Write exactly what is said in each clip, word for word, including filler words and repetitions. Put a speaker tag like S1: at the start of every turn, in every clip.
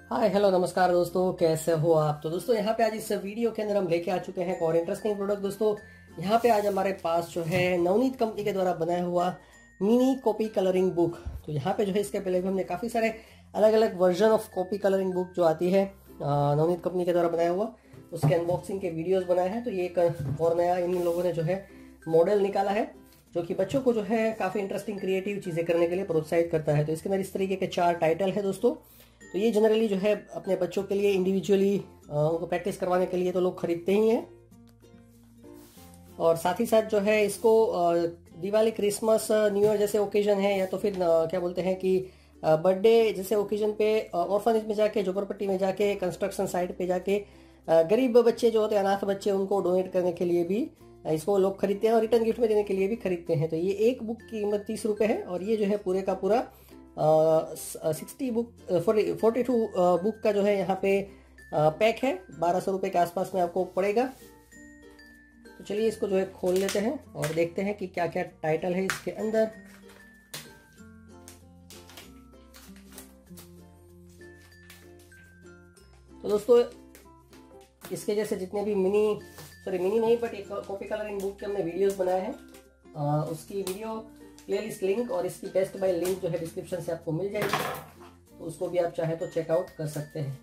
S1: Hi hello नमस्कार दोस्तों, कैसे हो आप। तो दोस्तों यहाँ पे आज इस वीडियो के अंदर हम लेके आ चुके हैं एक और इंटरेस्टिंग प्रोडक्ट। दोस्तों यहाँ पे आज हमारे पास जो है नवनीत कंपनी के द्वारा बनाया हुआ मिनी कॉपी कलरिंग बुक। तो यहाँ पे जो है इसके पहले भी हमने काफ़ी सारे अलग अलग version of copy colouring book जो आती है नवनीत कंपनी के द्वारा बनाया हुआ, उसके अनबॉक्सिंग के वीडियोज़ बनाए हैं। तो ये एक और नया इन लोगों ने जो है मॉडल निकाला है जो कि बच्चों को जो है काफ़ी इंटरेस्टिंग क्रिएटिव चीज़ें करने के लिए प्रोत्साहित करता है। तो इसके अंदर इस तरीके के चार टाइटल है दोस्तों। तो ये जनरली जो है अपने बच्चों के लिए इंडिविजुअली उनको प्रैक्टिस करवाने के लिए तो लोग खरीदते ही हैं, और साथ ही साथ जो है इसको दिवाली, क्रिसमस, न्यू ईयर जैसे ओकेजन है, या तो फिर क्या बोलते हैं कि बर्थडे जैसे ओकेजन पे ऑर्फनेज में जाके, झोपड़पट्टी में जाके, कंस्ट्रक्शन साइट पे जाके गरीब बच्चे जो होते हैं, अनाथ बच्चे, उनको डोनेट करने के लिए भी इसको लोग खरीदते हैं और रिटर्न गिफ्ट में देने के लिए भी खरीदते हैं। तो ये एक बुक की कीमत तीस रुपये है, और ये जो है पूरे का पूरा sixty book forty two book का जो है यहाँ पे पैक है, बारह सौ रुपये के आसपास में आपको पड़ेगा। तो चलिए इसको जो है खोल लेते हैं और देखते हैं कि क्या क्या टाइटल है इसके अंदर। तो दोस्तों इसके जैसे जितने भी मिनी सॉरी मिनी नहीं बट एक कॉपी कलरिंग बुक के हमने वीडियोस बनाए हैं, आ, उसकी वीडियो प्लेलिस्ट लिंक और इसकी बेस्ट बाय लिंक जो है डिस्क्रिप्शन से आपको मिल जाएगी, तो उसको भी आप चाहे तो चेकआउट कर सकते हैं।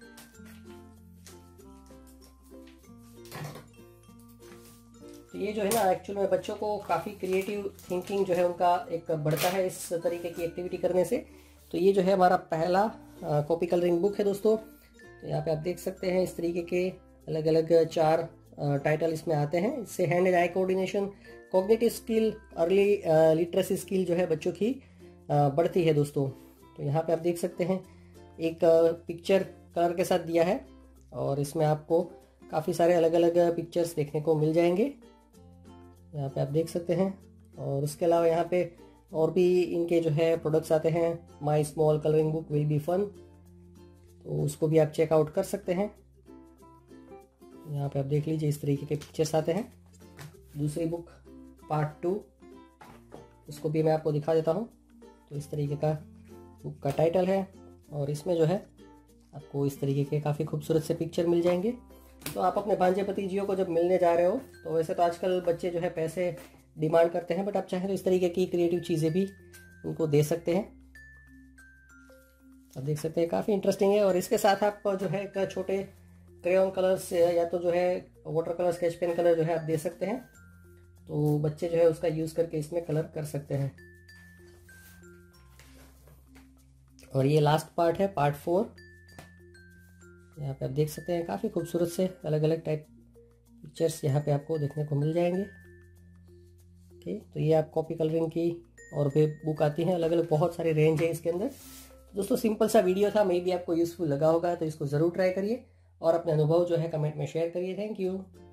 S1: तो ये जो है ना एक्चुअल में बच्चों को काफ़ी क्रिएटिव थिंकिंग जो है उनका एक बढ़ता है इस तरीके की एक्टिविटी करने से। तो ये जो है हमारा पहला कॉपी कलरिंग बुक है दोस्तों। तो यहाँ पे आप देख सकते हैं इस तरीके के अलग अलग चार टाइटल इसमें आते हैं। इससे hand and eye coordination, cognitive skill, early literacy skill जो है बच्चों की बढ़ती है दोस्तों। तो यहाँ पे आप देख सकते हैं एक पिक्चर कलर के साथ दिया है, और इसमें आपको काफ़ी सारे अलग अलग पिक्चर्स देखने को मिल जाएंगे, यहाँ पे आप देख सकते हैं। और उसके अलावा यहाँ पे और भी इनके जो है प्रोडक्ट्स आते हैं, my small colouring book will be fun, तो उसको भी आप चेकआउट कर सकते हैं। यहाँ पे आप देख लीजिए इस तरीके के पिक्चर्स आते हैं। दूसरी बुक पार्ट टू, उसको भी मैं आपको दिखा देता हूँ। तो इस तरीके का बुक का टाइटल है, और इसमें जो है आपको इस तरीके के काफ़ी खूबसूरत से पिक्चर मिल जाएंगे। तो आप अपने भांजे भतीजियों को जब मिलने जा रहे हो, तो वैसे तो आजकल बच्चे जो है पैसे डिमांड करते हैं, बट आप चाहें तो इस तरीके की क्रिएटिव चीज़ें भी उनको दे सकते हैं। आप देख सकते हैं काफ़ी इंटरेस्टिंग है। और इसके साथ आप जो है एक छोटे क्रेयॉन कलर्स या तो जो है water colour, sketch pen colour जो है आप दे सकते हैं, तो बच्चे जो है उसका यूज़ करके इसमें कलर कर सकते हैं। और ये लास्ट पार्ट है, पार्ट फोर। यहाँ पे आप देख सकते हैं काफ़ी खूबसूरत से अलग अलग टाइप पिक्चर्स यहाँ पे आपको देखने को मिल जाएंगे। ओके, तो ये आप कॉपी कलरिंग की और भी बुक आती हैं अलग अलग, बहुत सारी रेंज है इसके अंदर। तो दोस्तों सिंपल सा वीडियो था, मे भी आपको यूज़फुल लगा होगा, तो इसको ज़रूर ट्राई करिए और अपने अनुभव जो है कमेंट में शेयर करिए। Thank you.